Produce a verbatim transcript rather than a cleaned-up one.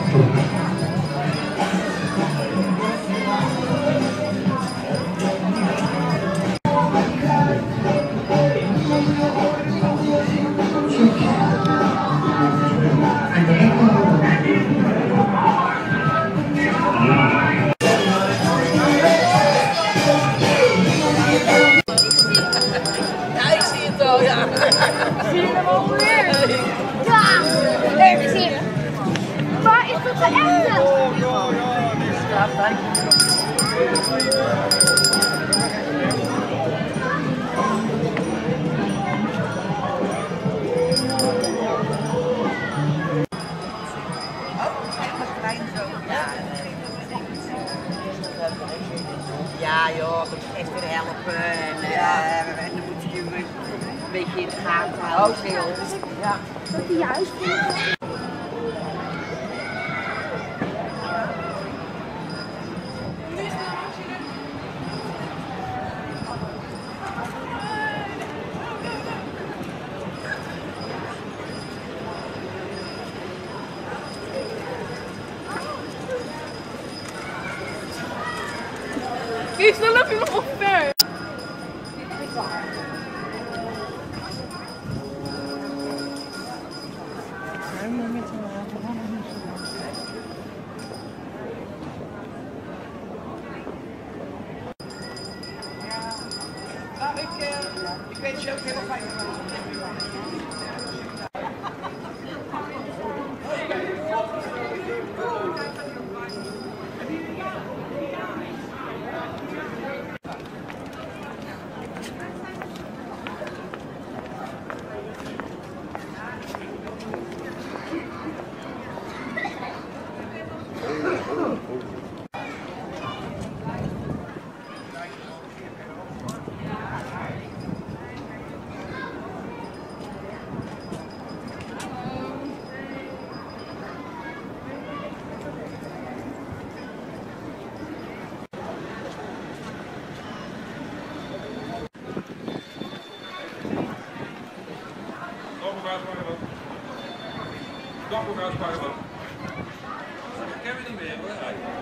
Zie je hem alweer? Ja! Even zien. Waar is dat de echte? Oh, ja, ja, die staat bij. Ja joh, dat moet echt weer helpen en, ja. uh, en dan moet je een beetje in de gaten houden. Oh, ja. Dat hij juist Kijk, dan loop je nog op ver. Nou, ik, uh, ik weet je ook helemaal fijn. Dag mevrouw Sparrenman. Ik ken me niet meer hoor.